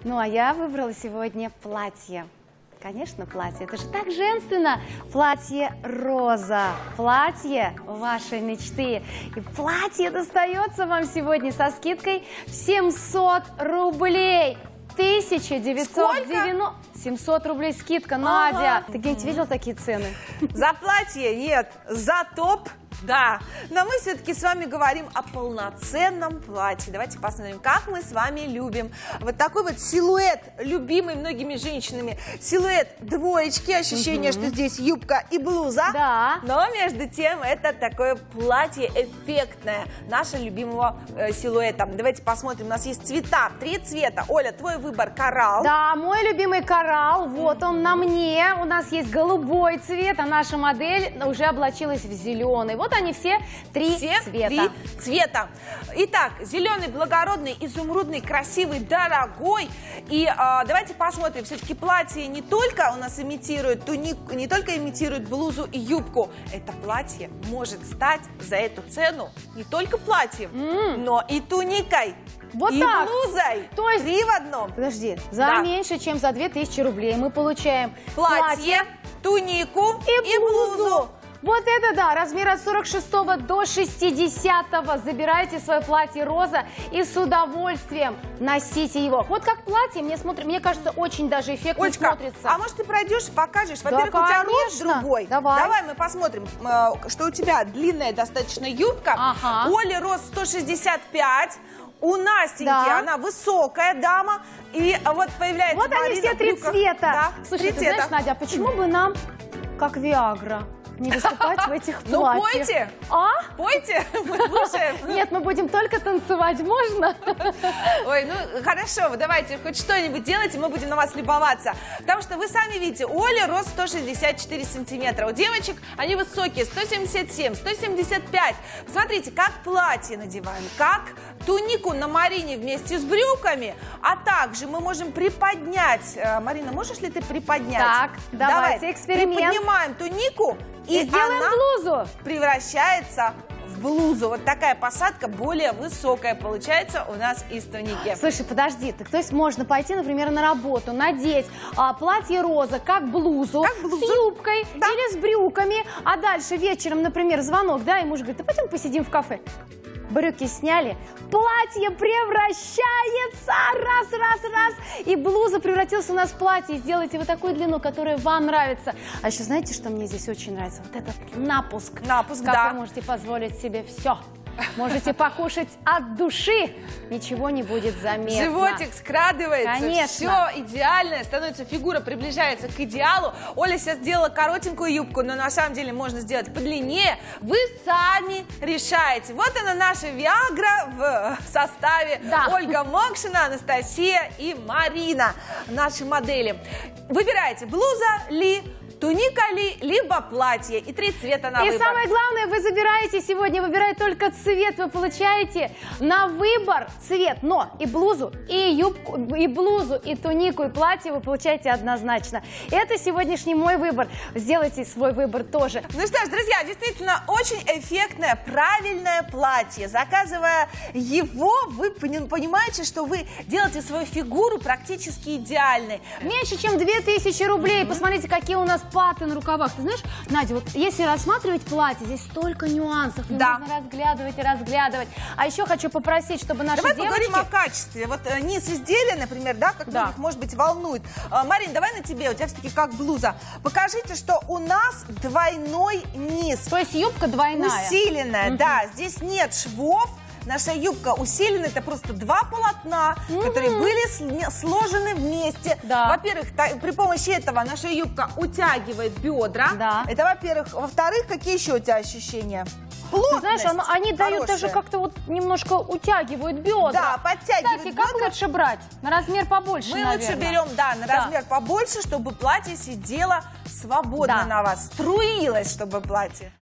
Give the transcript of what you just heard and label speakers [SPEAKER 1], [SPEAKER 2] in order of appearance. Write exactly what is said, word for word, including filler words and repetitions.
[SPEAKER 1] Ну, а я выбрала сегодня платье. Конечно, платье. Это же так женственно. Платье роза. Платье вашей мечты. И платье достается вам сегодня со скидкой в семьсот рублей. тысяча девятьсот девяносто. семьсот рублей скидка, Надя.
[SPEAKER 2] Ага.
[SPEAKER 1] Ты где-нибудь видел такие цены?
[SPEAKER 2] За платье нет, за топ да. Но мы все-таки с вами говорим о полноценном платье. Давайте посмотрим, как мы с вами любим. Вот такой вот силуэт, любимый многими женщинами. Силуэт двоечки, ощущение, угу. что здесь юбка и блуза.
[SPEAKER 1] Да.
[SPEAKER 2] Но между тем это такое платье эффектное, нашего любимого э, силуэта. Давайте посмотрим, у нас есть цвета, три цвета. Оля, твой выбор коралл.
[SPEAKER 1] Да, мой любимый коралл, вот он на мне. У нас есть голубой цвет, а наша модель уже облачилась в зеленый. Вот они все три
[SPEAKER 2] все
[SPEAKER 1] цвета.
[SPEAKER 2] Три цвета. Итак, зеленый, благородный, изумрудный, красивый, дорогой. И а, давайте посмотрим, все-таки платье не только у нас имитирует тунику, не только имитирует блузу и юбку. Это платье может стать за эту цену не только платьем, mm. но и туникой.
[SPEAKER 1] Вот
[SPEAKER 2] и
[SPEAKER 1] так.
[SPEAKER 2] блузой.
[SPEAKER 1] То есть,
[SPEAKER 2] три в одном.
[SPEAKER 1] Подожди, за
[SPEAKER 2] да.
[SPEAKER 1] меньше, чем за две тысячи рублей мы получаем
[SPEAKER 2] платье,
[SPEAKER 1] платье
[SPEAKER 2] тунику
[SPEAKER 1] и,
[SPEAKER 2] и блузу.
[SPEAKER 1] блузу. Вот это да, размер от сорок шестого до шестидесятого. Забирайте свое платье роза и с удовольствием носите его. Вот как платье, мне, смотри, мне кажется, очень даже эффектно
[SPEAKER 2] Олечка,
[SPEAKER 1] смотрится.
[SPEAKER 2] А может ты пройдешь, покажешь?
[SPEAKER 1] Да,
[SPEAKER 2] Во-первых, у тебя рост
[SPEAKER 1] конечно.
[SPEAKER 2] другой.
[SPEAKER 1] Давай.
[SPEAKER 2] Давай мы посмотрим, что у тебя длинная достаточно юбка.
[SPEAKER 1] Ага.
[SPEAKER 2] У Оли рост сто шестьдесят пять. У Настеньки
[SPEAKER 1] да.
[SPEAKER 2] она высокая дама. И вот появляется
[SPEAKER 1] Вот
[SPEAKER 2] Марина
[SPEAKER 1] они все три
[SPEAKER 2] брюках.
[SPEAKER 1] цвета.
[SPEAKER 2] Да,
[SPEAKER 1] Слушай,
[SPEAKER 2] три
[SPEAKER 1] ты
[SPEAKER 2] цвета.
[SPEAKER 1] знаешь, Надя, а почему бы нам, как Виагра, не выступать в этих платьях?
[SPEAKER 2] Ну пойте,
[SPEAKER 1] а?
[SPEAKER 2] пойте, мы слушаем.
[SPEAKER 1] Нет, мы будем только танцевать, можно?
[SPEAKER 2] Ой, ну хорошо, вы давайте хоть что-нибудь делайте, мы будем на вас любоваться. Потому что вы сами видите, у Оли рост сто шестьдесят четыре сантиметра, у девочек они высокие, сто семьдесят семь, сто семьдесят пять. Посмотрите, как платье надеваем, как тунику на Марине вместе с брюками, а также мы можем приподнять. Марина, можешь ли ты приподнять?
[SPEAKER 1] Так, давайте эксперимент.
[SPEAKER 2] Приподнимаем тунику. И,
[SPEAKER 1] и сделаем
[SPEAKER 2] она
[SPEAKER 1] блузу.
[SPEAKER 2] Превращается в блузу. Вот такая посадка более высокая получается у нас из туники.
[SPEAKER 1] Слушай, подожди, так то есть можно пойти, например, на работу, надеть а, платье роза как блузу,
[SPEAKER 2] как блузу,
[SPEAKER 1] с юбкой
[SPEAKER 2] да.
[SPEAKER 1] или с брюками, а дальше вечером, например, звонок, да, и муж говорит, да пойдем посидим в кафе. Брюки сняли, платье превращается, раз, раз, раз, и блуза превратилась у нас в платье. Сделайте вот такую длину, которая вам нравится. А еще знаете, что мне здесь очень нравится? Вот этот напуск.
[SPEAKER 2] Напуск,
[SPEAKER 1] как
[SPEAKER 2] да.
[SPEAKER 1] вы можете позволить себе все. Можете покушать от души, ничего не будет заметно.
[SPEAKER 2] Животик скрадывается,
[SPEAKER 1] конечно.
[SPEAKER 2] Все идеальное, становится фигура, приближается к идеалу. Оля сейчас сделала коротенькую юбку, но на самом деле можно сделать подлиннее. Вы сами решаете. Вот она наша Виагра в составе
[SPEAKER 1] да.
[SPEAKER 2] Ольга Мокшина, Анастасия и Марина, наши модели. Выбирайте, блуза ли, туника ли, либо платье. И три цвета на
[SPEAKER 1] и
[SPEAKER 2] выбор.
[SPEAKER 1] И самое главное, вы забираете сегодня, выбирая только цвет, вы получаете на выбор цвет. Но и блузу, и юбку, и блузу, и тунику, и платье вы получаете однозначно. Это сегодняшний мой выбор. Сделайте свой выбор тоже.
[SPEAKER 2] Ну что ж, друзья, действительно очень эффектное, правильное платье. Заказывая его, вы понимаете, что вы делаете свою фигуру практически идеальной.
[SPEAKER 1] Меньше, чем две тысячи рублей. Mm-hmm. Посмотрите, какие у нас паты на рукавах. Ты знаешь, Надя, вот если рассматривать платье, здесь столько нюансов.
[SPEAKER 2] Да.
[SPEAKER 1] Нужно разглядывать и разглядывать. А еще хочу попросить, чтобы наши
[SPEAKER 2] давай
[SPEAKER 1] девочки...
[SPEAKER 2] поговорим о качестве. Вот э, низ изделия, например, да, как
[SPEAKER 1] да.
[SPEAKER 2] многих, может быть, волнует. Э, Марин, давай на тебе, у тебя все-таки как блуза. Покажите, что у нас двойной низ.
[SPEAKER 1] То есть юбка двойная.
[SPEAKER 2] Усиленная, угу. да. Здесь нет швов. Наша юбка усилена, это просто два полотна, mm-hmm. которые были сложены вместе.
[SPEAKER 1] Да.
[SPEAKER 2] Во-первых, при помощи этого наша юбка утягивает бедра.
[SPEAKER 1] Да.
[SPEAKER 2] Это во-первых. Во-вторых, какие еще у тебя ощущения? Плотность.
[SPEAKER 1] Ты знаешь, она, они
[SPEAKER 2] хорошая.
[SPEAKER 1] дают даже как-то вот немножко утягивают бедра.
[SPEAKER 2] Да, подтягивают
[SPEAKER 1] Кстати,
[SPEAKER 2] бедра.
[SPEAKER 1] как лучше брать? На размер побольше,
[SPEAKER 2] Мы
[SPEAKER 1] наверное.
[SPEAKER 2] лучше берем, да, на
[SPEAKER 1] да.
[SPEAKER 2] размер побольше, чтобы платье сидело свободно
[SPEAKER 1] да.
[SPEAKER 2] на вас. Струилось, чтобы платье.